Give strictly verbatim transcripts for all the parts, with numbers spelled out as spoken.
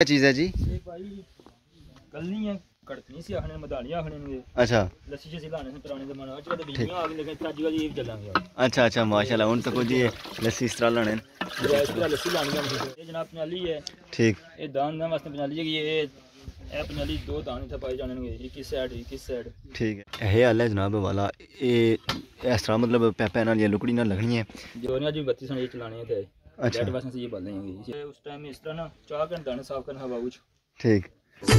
चीज़ है जी? ये भाई गलनी है, कड़कनी सी आखने मदानी आखने ने। अच्छा लस्सी जैसी लाने से पुराने जमाने आज तो बीमियां आ गई, लेकिन ताजी वाली ये चलांगे। अच्छा अच्छा माशाल्लाह। उन तक जी लस्सी इस तरह लाने ये इस तरह लस्सी लानी है। ये जनाब पनाली है। ठीक। ये दान दान वास्ते पनाली है कि ये ए पनाली दो दाने थे पाई जाने के, एक इस साइड एक इस साइड। ठीक है। ये हाल है जनाब वाला, ये इस तरह मतलब पैपे नाल या लुकड़ी नाल लगनी है जो ने जी बत्ती सन ये चलाने थे। अच्छा बैठ वास्ते से ये बदलने हैं। ये उस टाइम इस तरह ना चाह कर दाने साफ करना हवा कुछ। ठीक।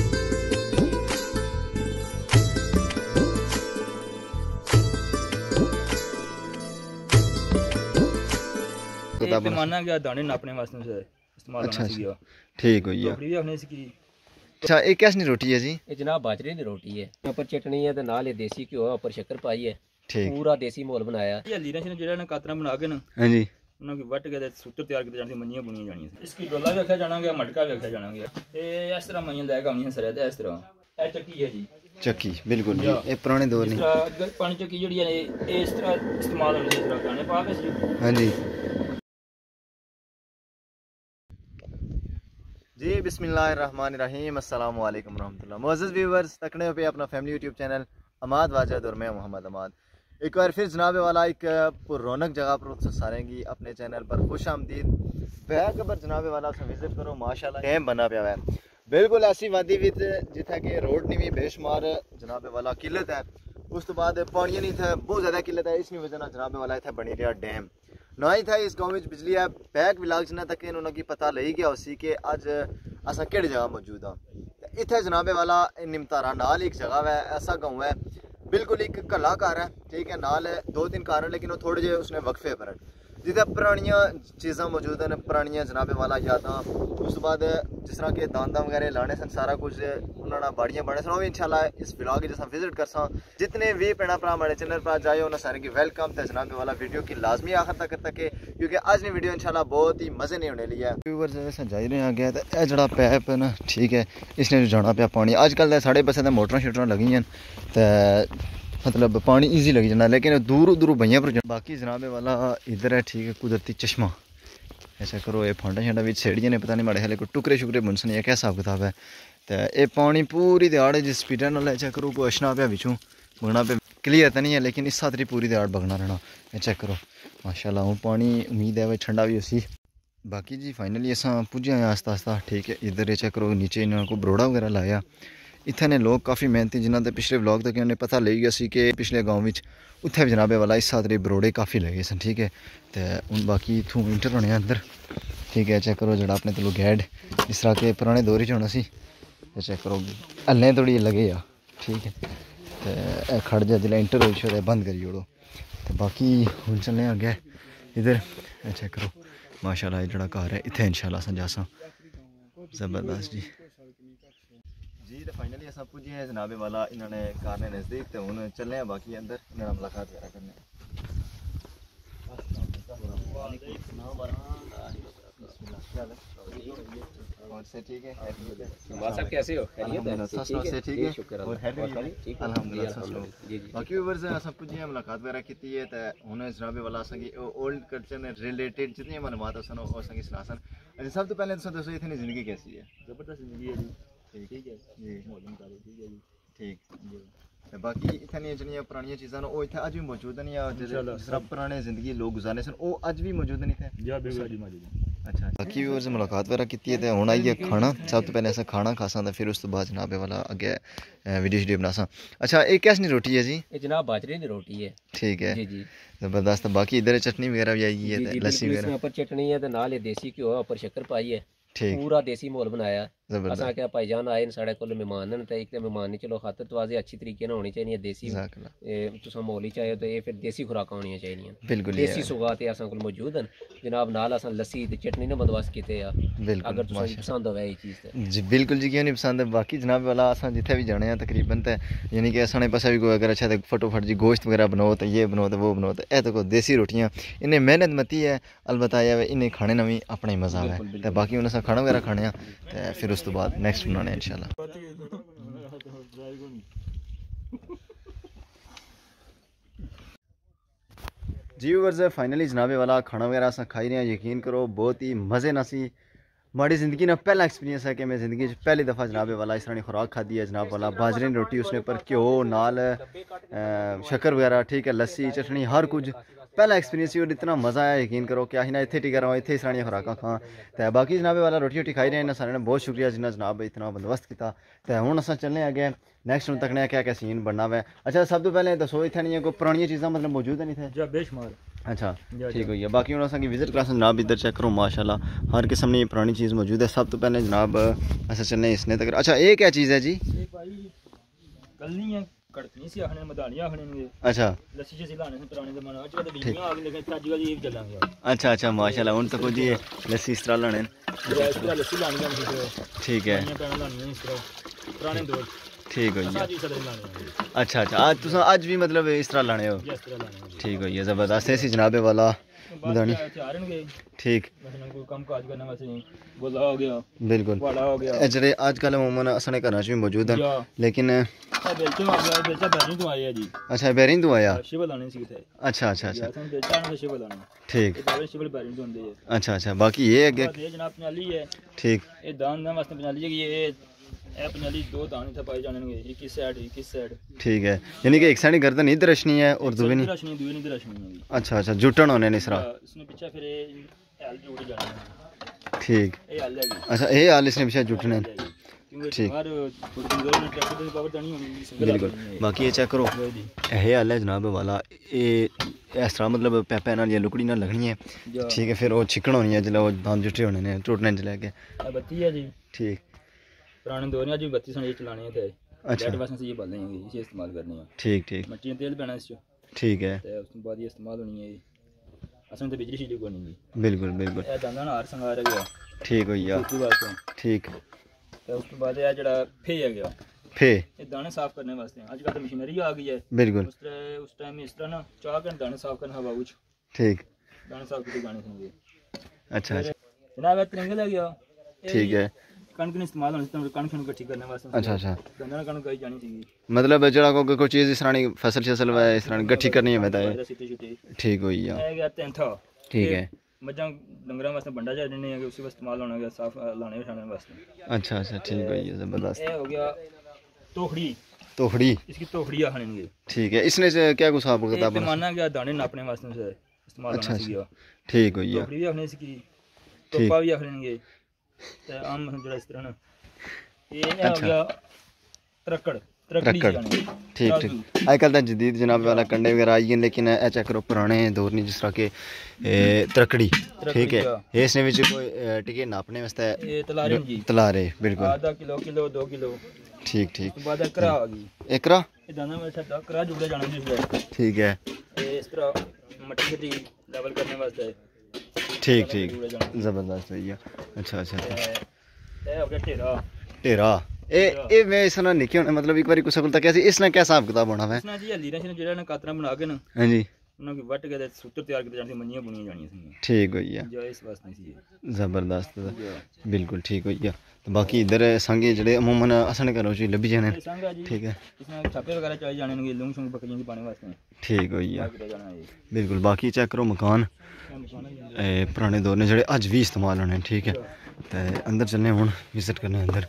ये पैमाना क्या दाने नापने वास्ते से इस्तेमाल अच्छा होना चाहिए। ठीक हो गया। टोकरी भी अपने इसकी। अच्छा ये कैसी रोटी है जी? ये जनाब बाजरे की रोटी है, ऊपर चटनी है ते नाल ये देसी घ्यो है, ऊपर शक्कर पाई है। ठीक। पूरा देसी माहौल बनाया। ये लीरा से जेड़ा ना कातरा बना के ना हां जी उन्हां की वट के सूत्र तैयार किए जाने, मनियां बुनियां जानियां। इसकी डोला भी रखा जाना गया, मटका भी रखा जाना गया। ये इस तरह मनियां लेके आउणियां सरे ते इस तरह ए चक्की है जी। चक्की बिल्कुल जी, ये पुराने दौर नहीं। इस तरह पानी चक्की जेड़ी है ये इस तरह इस्तेमाल होनी है, इस तरह गाने पा के जी। हां जी जी बिस्मिल्लाहिर्रहमानिर्रहीम, अस्सलाम वालेकुम रहमतुल्लाह। मुअज़्ज़िज़ व्यूअर्स, तकने पे अपना family YouTube channel Amad Wajid और मैं मोहम्मद अमाद एक बार फिर जनाब वाला एक पुरौनक जगह पर सारेंगी अपने चैनल पर खुश आमदीद। बैग पर जनाब वाला विजिट करो, माशाल्लाह डैम बना पिया है बिल्कुल ऐसी वादी विच जिथे कि रोड नहीं भी बेशुमार जनाब वाला किल्लत है। उस तो बाद पानी नहीं था, बहुत ज़्यादा किल्लत है। इसकी वजह से जनाब वाला इतना बनी रहा डैम ना ही था। इस गाँव में बिजली है पैक विलाग जना तक उन्होंने पता लगी गया उसी के अज असा केड़ी जगह मौजूद हाँ। इतने जनाबे वाला निमतारा नाल एक जगह है, ऐसा गाँव है बिल्कुल एक कला घर है। ठीक है, नाल दो तीन घर है लेकिन वो थोड़े जे उसने वक्फे पर जितने पुरानिया चीज़ा मौजूद हैं, पुरानिया जनाबे वाला यादा। उस तो बाद जिस तरह के दांदा वगैरह लाने सन, सारा कुछ उन्होंने बाड़ियाँ बने सन, वो भी इंशाल्लाह इस ब्लॉग जिस विजिट कर सा। जितने भी भैन भरा हमारे चैनल पर जाए उन्होंने सारे की वेलकम तो जनाबे वाला वीडियो की लाजमी आखिर तक तक, क्योंकि आज की वीडियो इंशाल्लाह बहुत ही मज़े नहीं होने ली है। व्यूअर्स जैसे जाई रहे आ गया तो यह जड़ा पैप है ना, ठीक है, इसने जाना पाया पानी। अजकल साढ़े पासे तो मोटरां शोटरां लगी हैं तो मतलब पानी ईजी लगी जाना, लेकिन दूर दूर बइया पर बाकी जनाबे वाला इधर है। ठीक है, कुदरती चश्मा ऐसा करो। ये फांडा शांडा भी सेड़ियाँ ने पता नहीं माड़े हाले कोई टुकरे शुकरे बुनसन या क्या हिसाब किताब है। तो ये पानी पूरी दिहाड़ जिस स्पीड नाल चेक करो कोई अशना पे बिचों बगना पे क्लियर तो नहीं है, लेकिन इस खातरी पूरी दिहाड़ बगना रहना। ये चेक करो माशाल्लाह। हूँ पानी उम्मीद है भाई ठंडा भी उसी। बाकी जी फाइनली अस पुजे आए आस्ता आस्ता। ठीक है, इधर ये चेक करो नीचे इन्होंने को बरोड़ा वगैरह लाया। इतने लोग काफ़ी मेहनती जिन्होंने पिछले व्लॉग तक उन्हें पता लग गया सी कि पिछले गाँव में उत्थे भी जनाबे वाला इस साथ बरोड़े काफ़ी लगे सन। ठीक है, तो हूँ बाकी इतों इंटर होने अंदर। ठीक है, चेक करो जरा अपने तलो गैड इस तरह के पुराने दौर च होना सी। चेक करो हल्लें थोड़ी लगे आ। ठीक है, तो खड़ जा जिला इंटर हो छोड़े बंद करी ओड़ो। तो बाकी हूँ चलने अगे इधर चेक करो माशाल्लाह जड़ा घर है इतने इंशाल्लाह अस जासा जबरदस्त जी जी। तो फाइनली अस पुजे हैं जनाबे वाला इन्होंने घर ने नज़दीक, तो हूँ चलने हैं बाकी अंदर इन्होंने मुलाकात वगैरह करने। और से ठीक है, सब कैसे हो? ठीक है, शुक्र अल्हम्दुलिल्लाह। बाकी व्यूअर्स अस पुजे हैं मुलाकात वगैरह की है, तो हूँ जनाबे वाला असेंगी ओल्ड कल्चर ने रिलेटेड जितनी मालूमात सन वो असेंगी सना सन। अच्छा सब तो पहले तुम दसो इतनी जिंदगी कैसी है? जबरदस्त जिंदगी है जी। ठीक है जी, मौजूद ठीक है जी। ठीक जी। बाकी इतनी जनिया पुरानी चीज़ा वो इतने अज भी मौजूद नहीं है, जिस तरह पुराने जिंदगी लोग गुजारने सन वो अज भी मौजूद नहीं थे। अच्छा, बाकी भी उनसे मुलाकात वगैरह की है। हूँ आई है खाना, सब तो पहले अस खाना खासा तो फिर उस तो बाद जनाबे वाला अगे वीडियो शीडियो बनासा। अच्छा ये कैसी रोटी है जी? ये जनाब बाजरे की रोटी है। ठीक है जी जी जबरदस्त। बाकी इधर चटनी वगैरह भी आई है, लस्सी वगैरह ऊपर चटनी है, नाल ये देसी घ्यो है, ऊपर शक्कर पाई है। ठीक, पूरा देसी माहौल बनाया। असा क्या भाईजान आए साढ़े को मेहमान न, एक तो मेहमान नहीं चलो खातर तवाजे अच्छी तरीके ना होनी चाहिए। देसी तुम माहौल ही चाहिए तो ये फिर देसी खुराक होनी चाहिए बिल्कुल। देसी सुगात असा को मौजूद हैं जनाब। नाल अस लस्सी चटनी ने बंदोबस्त किए अगर पसंद हो ये चीज़ जी बिल्कुल जी, क्यों नहीं पसंद। बाकी जनाब वाला अस जिथे भी जाने तकरीबन तो यानी कि असाने पास भी कोई अगर अच्छा तो फटोफट जी गोश्त वगैरह बनाओ तो ये बनाओ तो वो बनाओ, तो यह तो कोई देसी रोटियाँ इन्हें मेहनत मती है। अलबत्ता यह इन्हें खाने ना भी अपना ही मज़ा है। तो बाकी उन्हें खाना वगैरह खाने तो फिर उस तो बाद नेक्स्ट बनाने इंशाल्लाह। जी व्यूअर्स फाइनली जनाबे वाला खाना वगैरह अस खाई रहे हैं, यकीन करो बहुत ही मज़े ना सी। हमारी ज़िंदगी ना पहला एक्सपीरियंस है कि मैं ज़िंदगी पहली दफ़ा जनाब वाला इस तरह खुराक खाधी है जनाब वाला बाजरे रोटी उसने पर घ्यो नाल शक्कर वगैरह ठीक है लस्सी चटनी हर कुछ पहला एक्सपीरियंस ही और इतना मज़ा आया यकीन करो कि अं इतने टिका रहा इतने इस तरह खुराक खां तो बाकी जनाब वाला रोटी रोटी खाई रहे हैं सारे ने बहुत शुक्रिया जिन्हें जनाब इतना बंदोबस्त किया तो हूँ अस चलने अगे नैक्सट हूँ तकने क्या क्या सीन बनना वै अच्छा सब तो पहले दसो इतने नहीं कोई पुरानी चीज़ा मतलब मौजूद है नहीं थे बेशुमार अच्छा ठीक हुई है बाकी हूँ अस विजिट क्लास जनाब इधर चेक करो माशाल्लाह हर किस्म की पुरानी चीज़ मौजूद है सब तो पहले जनाब अस चलने इसने तक अच्छा ये क्या चीज़ है जी अच्छा अच्छा अच्छा माशाल्लाह हूँ तो जी लस्सी इस तरह लाने ठीक है ठीक हो अच्छा अच्छा आज तुम अज भी मतलब इस तरह लाने हो ठीक हो जबरदस्त ऐसी जनाबे वाला बधानी ठीक बिल्कुल जेह्ड़े अजकल अमूमन साढ़े घर च भी मौजूद हैं लेकिन अच्छा बैरिंग तो आया अच्छा अच्छा अच्छा ठीक अच्छा अच्छा बाकी ये अगे ठीक ठीक है यानी कि एक साइड गर्दन इधर रशनी है और दूसरी नहीं अच्छा अच्छा जुटन होने नहीं सरा ठीक अच्छा ये हाल इसने पीछे जुटने ठीक बिल्कुल बाकी ये चेक करो ये हाल है जनाब वाला ये इस तरह मतलब पैपे नाल या लुकड़ी नाल लगनी है ठीक है फिर वो छिकन होनी है जिसलै वो दांद जुटे होने ने टूटने जिसलै अगे ठीक पुराने दौर में बत्ती सौ चलाने थे अच्छा वास्ते ये बालें हैं इसे इस्तेमाल करने हैं ठीक ठीक मट्टी तेल पैना इस ठीक है ते उसके बाद ये इस्तेमाल होनी है असन तो बिजली शिजली को नहीं बिल्कुल बिल्कुल ए दाना हार संगार गया ठीक हो गया ठीक ते उसके बाद ये जड़ा फे है गया फे ये दाने साफ करने वास्ते आजकल तो मशीनरी आ गई है बिल्कुल उस तरह उस टाइम इस तरह ना चाह कर दाने साफ करना हवा कुछ ठीक दाने साफ करके गाने सुनिए अच्छा अच्छा जनाब तिरंगा लग गया ठीक है कणक ने इस्तेमाल होने से कणक को इकट्ठी करने वास्ते अच्छा अच्छा गंदा कणक गई जानी चाहिए मतलब जड़ा को कोई चीज इस तरह फसल फसल है इस तरह इकट्ठी करनी है बताए ठीक हो गया है गया तेंथा ठीक है मज्जां डंगरां वास्ते बंडा जा देने हैं कि उसी वास्ते इस्तेमाल होना गया साफ लाने उठाने वास्ते अच्छा अच्छा ठीक हो गया जबरदस्त ये हो गया तोखड़ी तोखड़ी इसकी तोखड़ी आखनेंगे ठीक है इसने से क्या कुछ आप किताब पैमाना गया दाने नापने वास्ते से इस्तेमाल होना चाहिए ठीक हो गया तोखड़ी आखने इसकी तोपा भी आखनेंगे ते आम जड़ा इस तरह ना ये हो गया त्रक्कड़ त्रक्कड़ ठीक ठीक अजकल तो जदीद जनाब वाला कंडे वगैरह आई हैं लेकिन ए चेक करो पुराने दौर नहीं जिस तरह के त्रकड़ी ठीक है इसने विच कोई टिके नापने वास्ते ये तलारे जी तलारे बिल्कुल आधा किलो किलो दो किलो ठीक ठीक बाद एकरा आ गई एकरा ये दाना में से एकरा जुड़े जाना जिसले ठीक है ये इस तरह मट्टी से लेवल करने वास्ते ठीक ठीक जबरदस्त भैया अच्छा अच्छा ये हो गया टेरा टेरा ए ए मैं इसना निके होने मतलब एक बार कुछ सकल तक कैसे इसने क्या हिसाब किताब होना है इसना जी हल्दी ने जेड़ा ने कातरा बना के ना हां जी उन्हों की वट के सूत्र तैयार किए जाने मंजियां बुनियां जानियां सी ठीक हो गया जो इस वास्ते सी जबरदस्त बिल्कुल ठीक हो गया तो बाकी इधर संगे जेड़े अमूमन असने घरों च लभी जाने ठीक है इसमें छापे वगैरह चाहिए जाने ने लूंग शूंग बकरियां की पाने वास्ते ठीक हो गया बिल्कुल बाकी चेक करो मकान ए पुराने दौर ने जेड़े अज भी इस्तेमाल होने ठीक है ते अंदर चलने हुन विजिट करने अंदर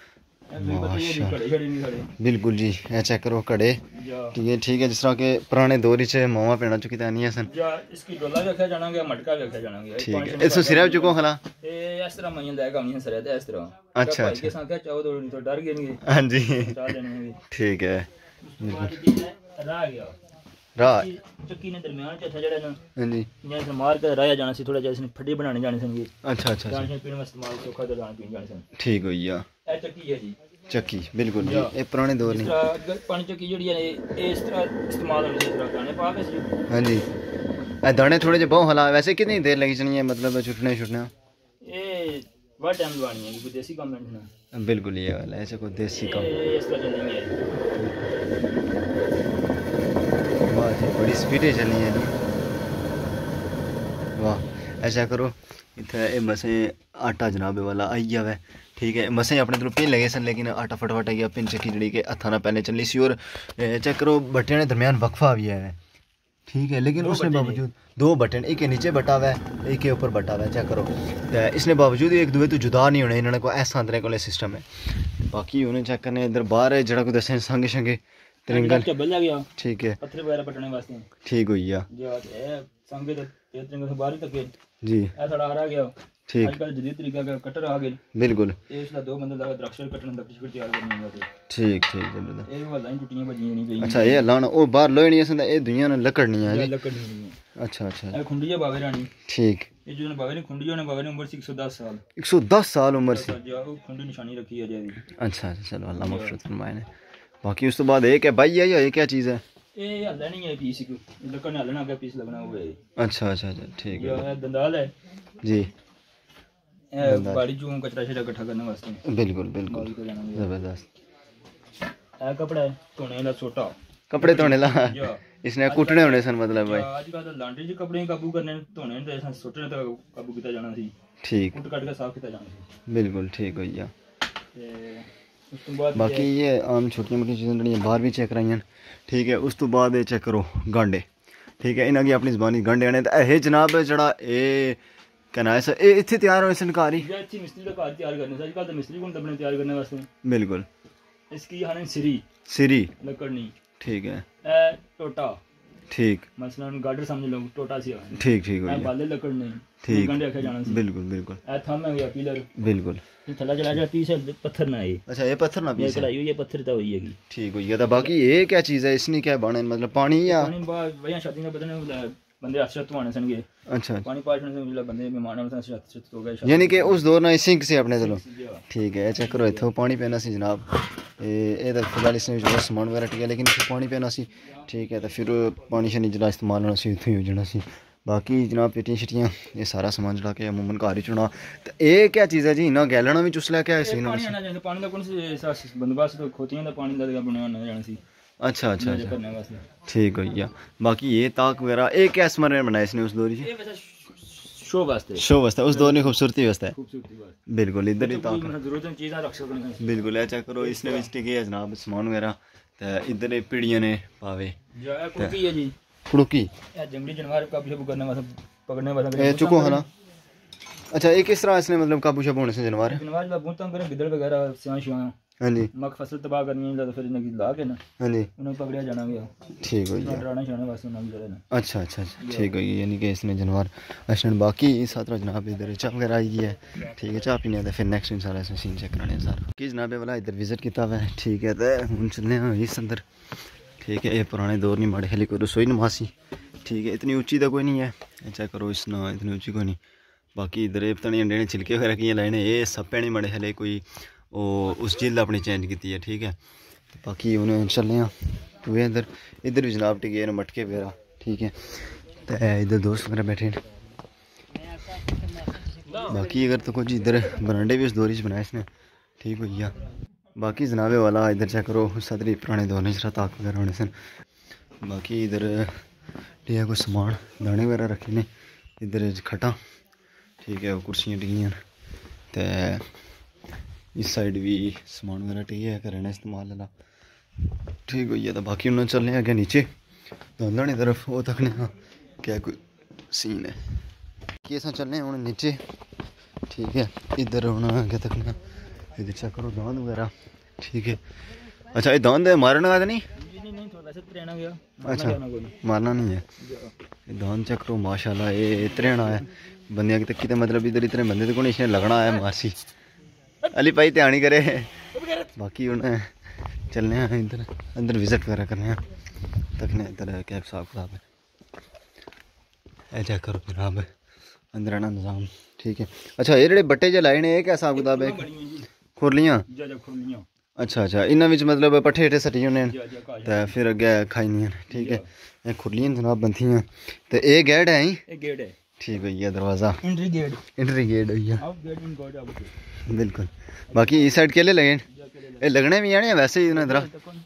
बिल्कुल जी ये चेक करो कड़े ठीक है ठीक है जिस तरह के पुराने दौर च मावा पेना चुकी तानियां सन इसकी डोला रखा जाना गया मटका रखा जाना गया ठीक है इसो सिरा चुको खला ए इस तरह मईयां लेगा नहीं सरे ते इस तरह अच्छा अच्छा के संख्या चाहो तो तो डर गए नहीं हां जी चाह लेने ठीक है रह गया राह चक्की ने दरमियान च जेड़ा ना हां जी ने मार के राया जाना सी थोड़ा जैसे इसने फड्डी बनाने जाने सन अच्छा अच्छा जाने पीने में इस्तेमाल चोखा तो जाने पीने जाने सन ठीक हो गया ए चक्की है जी चक्की बिल्कुल जी ये पुराने दौर नहीं अगर पानी चक्की जेड़ी है ये इस तरह इस्तेमाल होने इस तरह दाने पा के सी हां जी ए दाने थोड़े जे बहुत हला वैसे कितनी देर लगी चनी है मतलब छुटने छुटने ये बड़ा टाइम लगवानी है कोई देसी काम नहीं ना बिल्कुल ये वाला ऐसे कोई देसी काम इस तरह चलनी है वाह जी बड़ी स्पीड चलनी है जी वाह ऐसा करो इतना ये मसे आटा जनाबे वाला आई जावे ठीक है मसे अपने तरफ पिन लगे सन लेकिन आटा फटाफट आई गया पिन चक्की जड़ी के हथा ना पहले चली सी और चेक करो बट्टियां ने दरमियान वक्फा भी है ठीक है, लेकिन उसने बावजूद दो बटन, एक के नीचे बटा हुआ है, एक के ऊपर बटा हुआ है, चेक करो। तो इसने बावजूद एक दूए तो जुदा नहीं होने, इन्होंने को ऐसा अंदर को सिस्टम है। बाकी उन्हें चेक करने इधर बाहर है जरा को दसें संगे संगे त्रिंगल, ठीक है, पत्थर वगैरह पटने वास्ते ठीक हुई है संगे तो त्रिंगल से बाहर तक जी, ए थोड़ा आ गया ठीक, आजकल जदीद तरीका का कटर आ गए, बिल्कुल इसला दो बंदे लगा द्राक्षर कटने तक फिर तैयार करने होगा, ठीक ठीक जबरदस्त। ये वाला इन टुटियां बजियां नहीं गई। अच्छा ये लाना ओ बाहर लोई नहीं है, ये दुनिया ने लकड़ नहीं है, लकड़ नहीं है। अच्छा अच्छा, ए खुंडिया बावे रानी, ठीक, ये जो बावे ने खुंडिया ने बावे ने उम्र एक सौ दस साल, एक सौ दस साल उम्र से, जो खुंडी निशानी रखी है जी। अच्छा अच्छा, चलो अल्लाह मगफिरत फरमाए ने। बाकी उस तो बाद एक है भाई है, ये क्या चीज़ है? ये हल्ला नहीं है पीस को, लकड़ ने हलना का पीस लगना हुआ है। अच्छा अच्छा अच्छा, ठीक है, ये दंदाल है जी, ए बाड़ी जो कचरा शरा इकट्ठा करने वास्ते, बिल्कुल बिल्कुल जबरदस्त। ए कपड़ा है धोने वाला छोटा, कपड़े धोने ला इसने कुटने होने सन, मतलब भाई आजकल तो लांड्री च कपड़े काबू करने धोने ते ऐसा सुटने तक काबू किया जाना सी, ठीक, कुट काट के साफ किया जाना सी, बिल्कुल ठीक हो गया। ते उस तो बाद बाकी ये आम छोटी मोटी चीज़ें जड़ियां बाहर भी चेक कराइयां, ठीक है। उस तो बाद ये चेक करो गांडे, ठीक है, इन्हें अपनी जबानी गांडे आने ए जनाब जड़ा ए कहना है सर, ए इत्थे तैयार होने सनकारी ये अच्छी मिस्त्री का कार तैयार करने से, आजकल तो मिस्त्री को अपने तैयार करने वास्ते, बिल्कुल, इसकी हाने सिरी सिरी लकड़नी, ठीक है, ए टोटा, ठीक, मसलन गार्डर समझ लो टोटा सी, ठीक ठीक हो ए गया, बाले लकड़ नहीं, ठीक, गंडे रखे जाना सी, बिल्कुल बिल्कुल, ए थम है या पिलर, बिल्कुल, ये थला चला जा पीस है पत्थर ना है, अच्छा ये पत्थर ना ये पीस है, कढ़ाई हुई है पत्थर तो हुई है, ठीक हो गया। तो बाकी ये क्या चीज़ है, इसने क्या बने, मतलब पानी या पानी बा वही शादी में बदने बंदे आश्रत होने सनगे, अच्छा, पानी पाछने से मिला बंदे मेहमान होने से आश्रत हो गए, यानी कि उस दौर ना सिंक से अपने, चलो ठीक है, चेक करो इत्थों पानी पीना सी जनाब, ये तो फिलहाल इसने जो समान वगैरह टिका, लेकिन इत्थों पानी पीना सी, ठीक है, तो फिर पानी शानी जरा इस्तेमाल होना सी इत्थों ही हो जाना सी। बाकी जनाब पेटियां शटियां ये सारा सामान जड़ा के अमूमन घर ही चुना। तो ये क्या चीज़ है जी, इन्ना गैलना भी चुस लैके आए सी ना, पानी आना चाहिए, पानी का कौन सा बंदोबस्त तो खोतियां दा पानी दा बना होना जाना सी, अच्छा अच्छा अच्छा, करने वास्ते ठीक हो गया। बाकी ये ताक वगैरह एक क्या स्मरण में बनाया इसने उस दौर ये वैसे शो वास्ते, शो वास्ते, उस दौर में खूबसूरती वास्ते, खूबसूरती वास्ते, बिल्कुल, इधर ही ताक जरूरत है चीज़ रख सकते हैं, बिल्कुल। है चेक करो इसने विच टिके है जनाब सामान वगैरह, तो इधर पीड़ियां ने पावे, जो है कुकी है जी, कुड़की, ये जंगली जानवर काबू करने वास्ते, पकड़ने वास्ते, ए चुको है ना, अच्छा ये किस तरह इसने मतलब काबू शाबू होने से जानवर, जानवर जब बूंता करे गिदड़ वगैरह सियां शियां, हाँ जी, मक फसल तबाह करनी है तो फिर इन्हें ला के ना, हाँ जी, उन्हें पकड़िया जाना गया, ठीक हो गया, डराने छाने वास्ते ना भी ना, अच्छा अच्छा अच्छा, ठीक हो गया, यानी कि इसने जानवर अच्छा। बाकी साथ जनाब इधर चाह वगैरह आई है, ठीक है, चाह पीने फिर नेक्स्ट टाइम सारा इसमें सीन चेक कराने सारा कि जनाब वाला इधर विजिट किया हुआ है, ठीक है। तो हम चलने इस अंदर, ठीक है, ये पुराने दौर नहीं माड़े हली कोई रसोई नमासी, ठीक है, इतनी ऊंची तो कोई नहीं है, चेक करो इस ना इतनी ऊंची कोई नहीं। बाकी इधर ये पता नहीं अंडे छिलके वगैरह किए लाने, ये सप्पे नहीं मड़े हले कोई वो उस झील अपनी चेंज की है, ठीक है। तो बाकी उन्हें चलने तो इधर इधर भी जनाब टिके मटके वगैरह, ठीक है। तो इधर दोस्त वगैरह बैठे हैं। बाकी अगर तो कुछ इधर बरांडे भी उस दौर बनाए इसने, ठीक हो गया। बाकी जनाबे वाला इधर चेक करो सदरी पुराने दौर में ताक वगैरह होने सन। बाकी इधर ठीक है कोई समान दाने वगैरह रखे ने, इधर खटा, ठीक है, कुर्सियाँ टिकियां, तो इस साइड भी समान वगैरह ठीक है करना इस्तेमाल वाला, ठीक हो गया। तो बाकी उन्होंने चलने अगर नीचे दाने तरफ वो तकने क्या कोई सीन है कि अस चलने हूँ नीचे, ठीक है। इधर हूँ क्या तकना, इधर चेक करो दांद वगैरह, ठीक है। अच्छा ये दांद मारने का तो नहीं, अच्छा मारना नहीं है, दांद चेक करो माशाल्लाह ये त्रेना है बंदियां की तकी, तो मतलब इधर इतने बंदे तो को इसने लगना है मासी अली भाई ध्यान ही करे। बाकी उन्हें चलने हैं इधर अंदर विजिट वगैरह करने हैं तकने, इधर क्या हिसाब किताब है चेक करो जनाब अंदर आना निज़ाम, ठीक है। अच्छा ये जेह्ड़े बट्टे जे लाए ने क्या हिसाब किताब है, खुरलियां, अच्छा अच्छा, इन्हां विच मतलब पट्ठे हेठे सटी होने तो फिर अगे खाई, ठीक है। ये खुरलियां जनाब बनथियां, तो ये गेट है ही, ठीक हो गया, दरवाज़ा एंट्री गेट, एंट्री गेट हो गया बिल्कुल। बाकी इस साइड केले लगे ये लगने भी आने वैसे ही इधर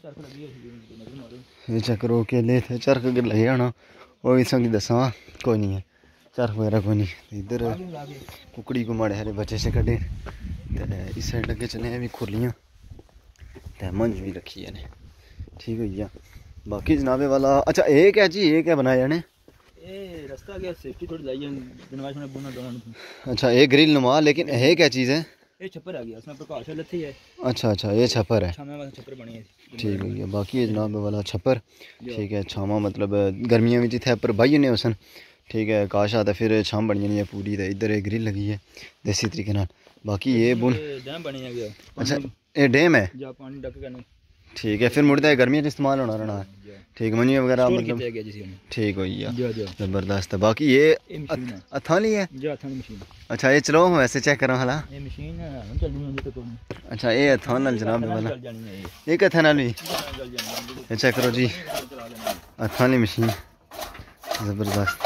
ये चेक करो केले थे चरख लगे आना, वो इस की दसा कोई नहीं है चरख वगैरह कोई नहीं। इधर कुकड़ी को माड़े हरे बच्चे से कटे, इस साइड लगे चले भी खुरलियाँ तो मंझ भी रखी है, ठीक हो गया। बाकी जनाबे वाला अच्छा एक है जी, एक है बनाया ने ए रास्ता गया सेफ्टी थोड़ी लाई है जनवाश में बुना दोनों। अच्छा ये ग्रिल नुमा, लेकिन है क्या चीज़ है? ये छप्पर आ गया, उसमें प्रकाश लथी है। अच्छा अच्छा ये छप्पर है, छामा वाला छप्पर बनी है। ठीक है। बाकी ये जनाब वाला छप्पर ठीक है, छामा मतलब गर्मियों में जिथे पर भाई ने उसन ठीक है, काश आता फिर छाम बनी है पूरी। तो इधर एक ग्रिल लगी है देसी तरीके नाल। बाकी ये बुन डैम बनी है। अच्छा ये डैम है, जा पानी डक के ठीक है। फिर मुड़ता है गर्मियों इस्तेमाल होना रहना है, ठीक है। मनिया वगैरह मतलब ठीक हो गया, ज़बरदस्त है। बाकी ये अथानी है, अच्छा ये चलो हम वैसे चेक करो हला। अच्छा ये अथान नाल जनाब वाला, ये कथा नाल भी ये चेक करो जी, अथानी मशीन ज़बरदस्त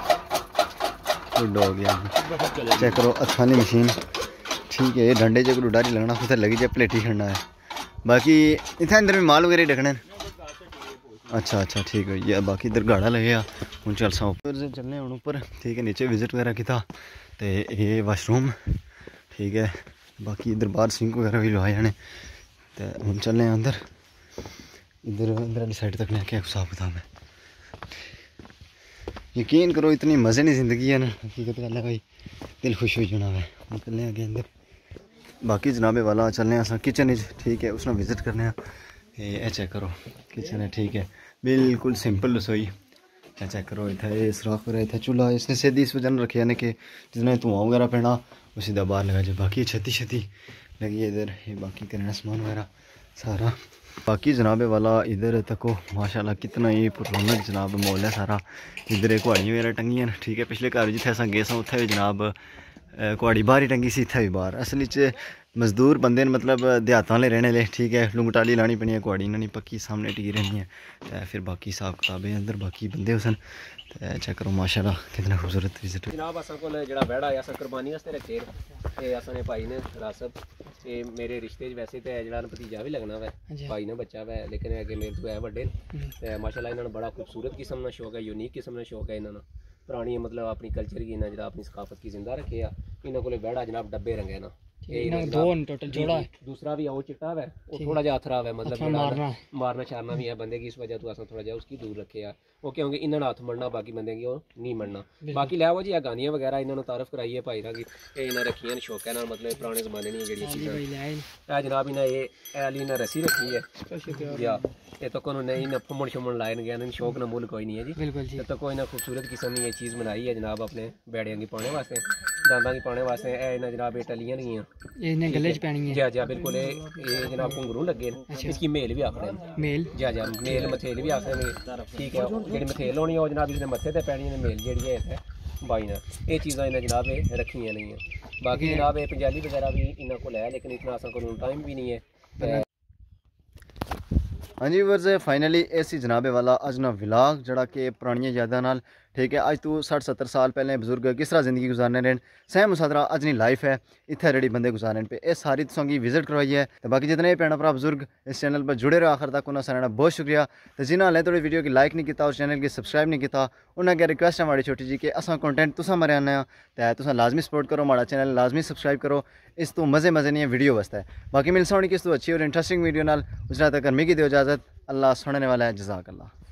हो गया। चेक करो अथानी मशीन, ठीक है। ये डंडे जो डुडारी लगना फिर लगी जाए प्लेटी खड़ना है। बाकी इतना अंदर भी माल वगैरह रखने। अच्छा अच्छा ठीक है। ये बाकी इधर गाड़ा लगे हूँ चल सा ऊपर से चलने हूँ ऊपर, ठीक है। नीचे विजिट वगैरह किया तो ये वाशरूम ठीक है। बाकी इधर बाहर सिंक वगैरह भी लवाए जाने तो हम चलने अंदर। इधर अंदर वाली साइड तक क्या हिसाब किताब है, यकीन करो इतनी मज़े नहीं ज़िंदगी है ना, हकीकत गल है भाई, दिल खुश हो जाना है। हम चलने आगे अंदर। बाकी जनाबे वाला चलने अस किचन ठीक है, उसने विजिट करने। ये चेक करो किचन है ठीक है, बिल्कुल सिंपल रसोई। चेक करो इतना सुराख वगैरह, इतना चूल्हा इसने सीधी इस वजह रखे यानी कि जितना धुआं वगैरह पैना वो सीधा बाहर लगा जाए। बाकी छती छती लगी है इधर, ये बाकी करना सामान वगैरह सारा। बाकी जनाबे वाला इधर तको माशाल्लाह कितना ही पुराना जनाब मॉल है सारा। इधर एक कुहाड़ियाँ वगैरह टंगी हैं ठीक है। पिछले घर जिथे अस गए सां उत्थे भी जनाब कुहाड़ी बाहर ही टंगी सी, इत्थे भी बाहर। असल च मजदूर बंदे मतलब देहातां वाले रहने ले ठीक है, लुंगटाली लानी पनी है, कुहाड़ी इन्होंने पक्की सामने टिकी रहनी है। तो फिर बाकी हिसाब किताब है अंदर, बाकी बंदे उसन तो चेक करो माशाल्लाह कितना खूबसूरत विजिट। जनाब असां कोल जेहड़ा बैड़ा है असां कुर्बानी वास्ते रखे ते असां ने भाई ने रासब ये मेरे रिश्ते वैसे तो जेहड़ा भतीजा भी लगना वै, भाई ने बच्चा वै, लेकिन अगे मेरे तो है बड़े ते माशाल्लाह इन्होंने बड़ा खूबसूरत किस्म का शौक है, यूनिक किस्म का शौक है। इन्होंने पुरानी मतलब अपनी कल्चर की इन्हें जरा अपनी सकाफत की जिंदा रखे आ। इन्होंने को बैड़ा जनाब डब्बे रंगे ना, टोटल जोड़ा है। दूसरा भी आओ चिट्टा है, वो थोड़ा जा हथरा है, मतलब मारना मारना शारना भी है बंदे की, इस वजह तो असा थोड़ा जा उसकी दूर रखे आ। वो क्योंकि इन्होंने हाथ मरना, बाकी बंदे की वो नहीं मरना। बाकी लिया जी गानियां वगैरह इन्होंने तारफ कराई है भाई की, इन्हें रखियां शौक है मतलब पुराने जमाने नहीं जेहड़ी चीज़ां जनाब इन्हें ये अली इन्हें रस्सी रखी है या ये तो कोई नहीं इन्हें फुमन शुमन लाए गए, शौक न मुल कोई नहीं है जी, बिल्कुल। तो कोई ना खूबसूरत किस्म की ये चीज़ बनाई है जनाब अपने बैड़ियां की पाने वास्ते, दांदा की पाने वास्ते। इन्हें जनाब ये टलियां नहीं है गले च पैनी है जा जा बिल्कुल। ये जनाब घुंगरू लगे इसकी मेल भी आखते हैं, मेल जा जा मेल मथेल भी आखते हैं ठीक है। जी मथेल होनी है जनाब इसने मत्थे ते पैनी है, मेल जी है बाई ना ये चीज़ां इन्हें जनाब रखियां नहीं है। बाकी जनाब ये पंजाबी वगैरह भी इन्होंने को है, लेकिन इतना असा को टाइम भी नहीं है। हाँ जी वर्स फाइनली ऐसी जनाबे वाला अज ना विलाग जड़ा कि पुरानियां यादां नाल ठीक है। अज तू सठ सत्तर साल पहले बजुर्ग किस तरह जिंदगी गुजारने रहे सह मुसादरा अजनी लाइफ है इत्थे रेडी बंदे गुजारने पे ये सारी तुसां गी विजिट करवाई है। तो बाकी जितने भी भैन भरा बजुर्ग इस चैनल पर जुड़े रहो आखिर तक उन्होंने सारा बहुत शुक्रिया। तो जिन्हें हालें थोड़ी वीडियो की लाइक नहीं किया, उस चैनल की सब्सक्राइब नहीं किया, उन्हें अगर रिक्वेस्ट है हमारी छोटी जी कि असा कंटेंट तुसा मरे आने तो तुसा लाजमी सपोर्ट करो, हमारा चैनल लाजमी सब्सक्राइब करो। इस तो मज़े मज़े नहीं है वीडियो वास्ते। बाकी मिलसा होनी किस तो अच्छी और इंटरेस्टिंग वीडियो नाल, उस तक मिगी दो इजाज़त। अल्लाह सुनने वाला है, जज़ाक अल्लाह।